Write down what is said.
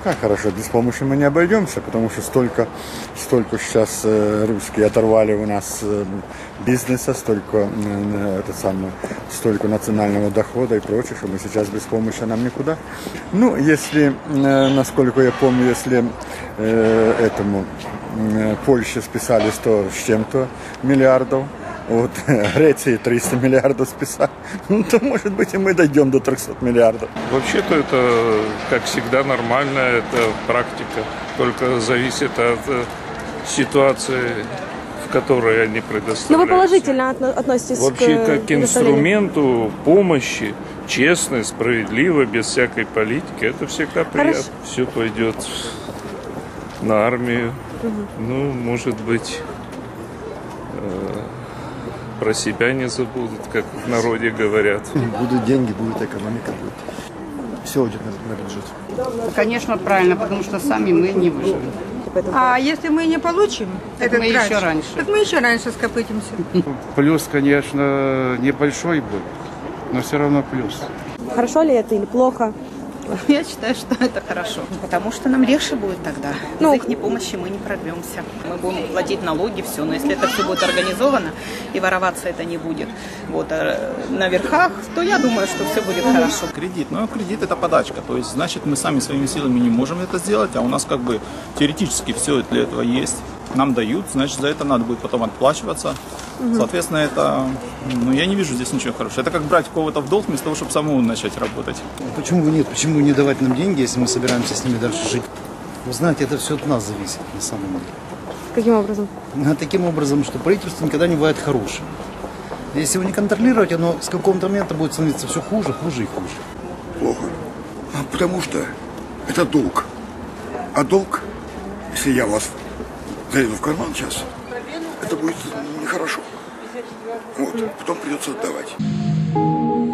Как хорошо, без помощи мы не обойдемся, потому что столько сейчас русские оторвали у нас бизнеса, столько национального дохода и прочее, что мы сейчас без помощи нам никуда. Ну, если, насколько я помню, если Польше списали 100 с чем-то миллиардов, вот Греции 300 миллиардов списали, ну, то, может быть, и мы дойдем до 300 миллиардов. Вообще-то это, как всегда, нормально, это практика, только зависит от ситуации, в которой они предоставляются. Но вы положительно относитесь вообще как к инструменту помощи, честно, справедливо, без всякой политики, это всегда приятно. Все пойдет на армию, ну, может быть, про себя не забудут, как в народе говорят. Будут деньги, будет экономика, будет. Все уйдет на бюджет. Конечно, правильно, потому что сами мы не выживем. А если мы не получим этот мы транш, еще раньше. так мы еще раньше скопытимся. Плюс, конечно, небольшой будет, но все равно плюс. Хорошо ли это или плохо? Я считаю, что это хорошо, потому что нам легче будет тогда. Без их помощи мы не прорвемся. Мы будем платить налоги, все, но если это все будет организовано и вороваться это не будет на верхах, то я думаю, что все будет хорошо. Кредит, но кредит это подачка, то есть значит мы сами своими силами не можем это сделать, а у нас как бы теоретически все для этого есть. Нам дают, значит за это надо будет потом отплачиваться. Соответственно, это, я не вижу здесь ничего хорошего. Это как брать кого-то в долг вместо того, чтобы самому начать работать. Почему бы нет? Почему не давать нам деньги, если мы собираемся с ними дальше жить? Вы знаете, это все от нас зависит на самом деле. Каким образом? Таким образом, что правительство никогда не бывает хорошим. Если его не контролировать, оно с какого-то момента будет становиться все хуже, хуже и хуже. Плохо. Потому что это долг. А долг, если я вас залезу в карман сейчас, это будет нехорошо. Вот, потом придется отдавать.